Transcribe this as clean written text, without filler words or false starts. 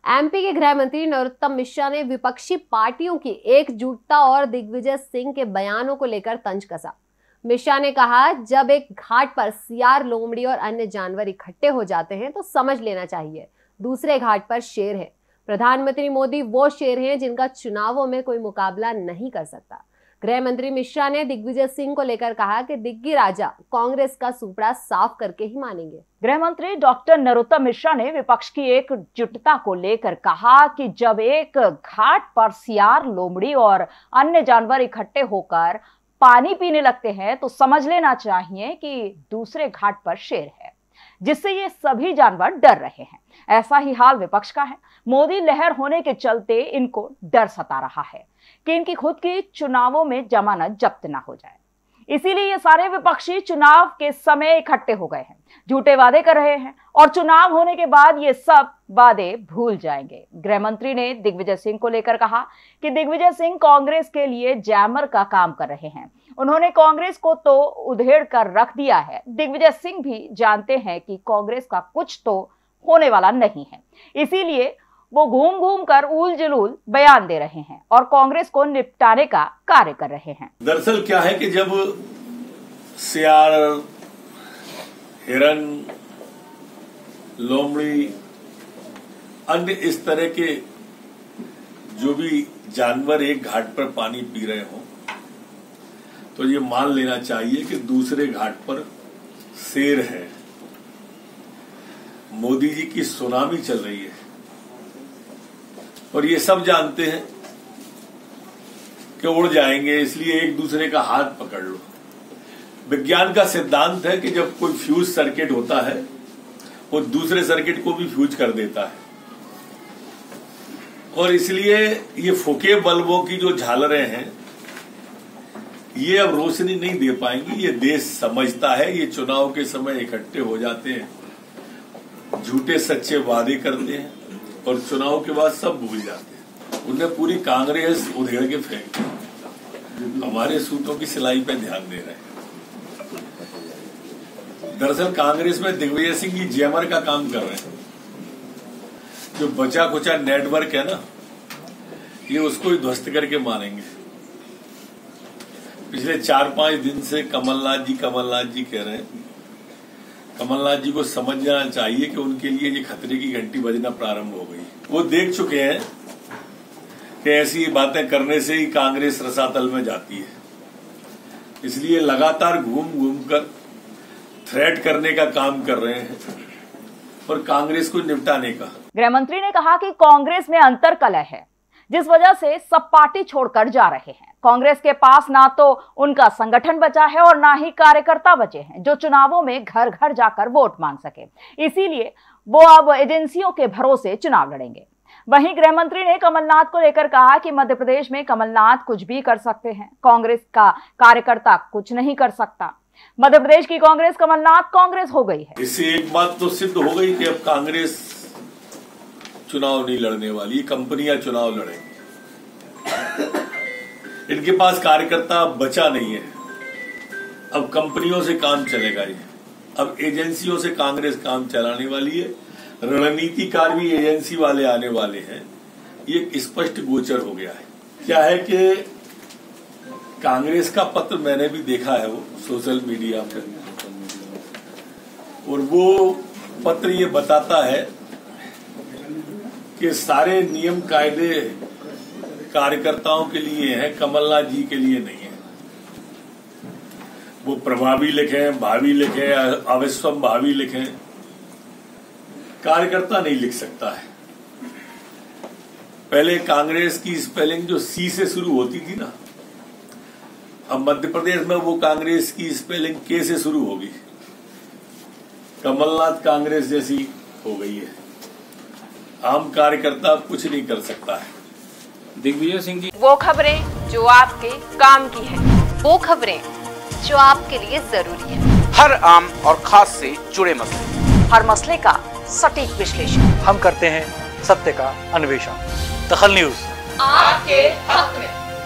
MP के गृह मंत्री नरोत्तम मिश्रा ने विपक्षी पार्टियों की एकजुटता और दिग्विजय सिंह के बयानों को लेकर तंज कसा। मिश्रा ने कहा, जब एक घाट पर सियार, लोमड़ी और अन्य जानवर इकट्ठे हो जाते हैं तो समझ लेना चाहिए दूसरे घाट पर शेर है। प्रधानमंत्री मोदी वो शेर हैं जिनका चुनावों में कोई मुकाबला नहीं कर सकता। गृह मंत्री मिश्रा ने दिग्विजय सिंह को लेकर कहा कि दिग्गी राजा कांग्रेस का सुपड़ा साफ करके ही मानेंगे। गृह मंत्री डॉक्टर नरोत्तम मिश्रा ने विपक्ष की एकजुटता को लेकर कहा कि जब एक घाट पर सियार, लोमड़ी और अन्य जानवर इकट्ठे होकर पानी पीने लगते हैं तो समझ लेना चाहिए कि दूसरे घाट पर शेर है, जिससे ये सभी जानवर डर रहे हैं। ऐसा ही हाल विपक्ष का है। मोदी लहर होने के चलते इनको डर सता रहा है कि इनकी खुद की चुनावों में जमानत जब्त ना हो जाए। इसीलिए ये सारे विपक्षी चुनाव के समय इकट्ठे हो गए हैं, झूठे वादे कर रहे हैं और चुनाव होने के बाद ये सब वादे भूल जाएंगे। गृह मंत्री ने दिग्विजय सिंह को लेकर कहा कि दिग्विजय सिंह कांग्रेस के लिए जैमर का काम कर रहे हैं। उन्होंने कांग्रेस को तो उधेड़ कर रख दिया है। दिग्विजय सिंह भी जानते हैं कि कांग्रेस का कुछ तो होने वाला नहीं है, इसीलिए वो घूम घूम कर उल जलूल बयान दे रहे हैं और कांग्रेस को निपटाने का कार्य कर रहे हैं। दरअसल क्या है कि जब सियार, हिरन, लोमड़ी, अन्य इस तरह के जो भी जानवर एक घाट पर पानी पी रहे हों तो ये मान लेना चाहिए कि दूसरे घाट पर शेर है। मोदी जी की सुनामी चल रही है और ये सब जानते हैं कि उड़ जाएंगे, इसलिए एक दूसरे का हाथ पकड़ लो। विज्ञान का सिद्धांत है कि जब कोई फ्यूज सर्किट होता है वो दूसरे सर्किट को भी फ्यूज कर देता है और इसलिए ये फुके बल्बों की जो झालरें हैं ये अब रोशनी नहीं दे पाएंगी। ये देश समझता है, ये चुनाव के समय इकट्ठे हो जाते हैं, झूठे सच्चे वादे करते हैं और चुनाव के बाद सब भूल जाते हैं। उन्हें पूरी कांग्रेस उधेड़ के फेंक दी। हमारे सूत्रों की सिलाई पे ध्यान दे रहे हैं। दरअसल कांग्रेस में दिग्विजय सिंह जी जैमर का काम कर रहे हैं। जो बचा खुचा नेटवर्क है ना, ये उसको ही ध्वस्त करके मानेंगे। पिछले 4-5 दिन से कमलनाथ जी कह रहे हैं। कमलनाथ जी को समझ जाना चाहिए कि उनके लिए ये खतरे की घंटी बजना प्रारंभ हो गई। वो देख चुके हैं कि ऐसी बातें करने से ही कांग्रेस रसातल में जाती है, इसलिए लगातार घूम घूम कर थ्रेट करने का काम कर रहे हैं और कांग्रेस को निपटाने का। गृह मंत्री ने कहा कि कांग्रेस में अंतर्कलह है, जिस वजह से सब पार्टी छोड़कर जा रहे हैं। कांग्रेस के पास ना तो उनका संगठन बचा है और ना ही कार्यकर्ता बचे हैं जो चुनावों में घर घर जाकर वोट मांग सके। इसीलिए वो अब एजेंसियों के भरोसे चुनाव लड़ेंगे। वहीं गृह मंत्री ने कमलनाथ को लेकर कहा कि मध्य प्रदेश में कमलनाथ कुछ भी कर सकते हैं, कांग्रेस का कार्यकर्ता कुछ नहीं कर सकता। मध्य प्रदेश की कांग्रेस कमलनाथ कांग्रेस हो गई है। इससे एक बात तो सिद्ध हो गई कि अब कांग्रेस चुनाव नहीं लड़ने वाली, कंपनियां चुनाव लड़ेंगी। इनके पास कार्यकर्ता बचा नहीं है। अब कंपनियों से काम चलेगा ये, अब एजेंसियों से कांग्रेस काम चलाने वाली है। रणनीतिकार भी एजेंसी वाले आने वाले हैं, ये स्पष्ट गोचर हो गया है। क्या है कि कांग्रेस का पत्र मैंने भी देखा है, वो सोशल मीडिया पर, और वो पत्र ये बताता है कि सारे नियम कायदे कार्यकर्ताओं के लिए हैं, कमलनाथ जी के लिए नहीं है। वो प्रभावी लिखें, भावी लिखें, अविश्वम भावी लिखें, कार्यकर्ता नहीं लिख सकता है। पहले कांग्रेस की स्पेलिंग जो सी से शुरू होती थी ना, अब मध्य प्रदेश में वो कांग्रेस की स्पेलिंग के से शुरू होगी। कमलनाथ कांग्रेस जैसी हो गई है। आम कार्यकर्ता कुछ नहीं कर सकता है। दिग्विजय सिंह जी, वो खबरें जो आपके काम की है, वो खबरें जो आपके लिए जरूरी है, हर आम और खास से जुड़े मसले, हर मसले का सटीक विश्लेषण हम करते हैं सत्य का अन्वेषण। दखल न्यूज आपके हक में।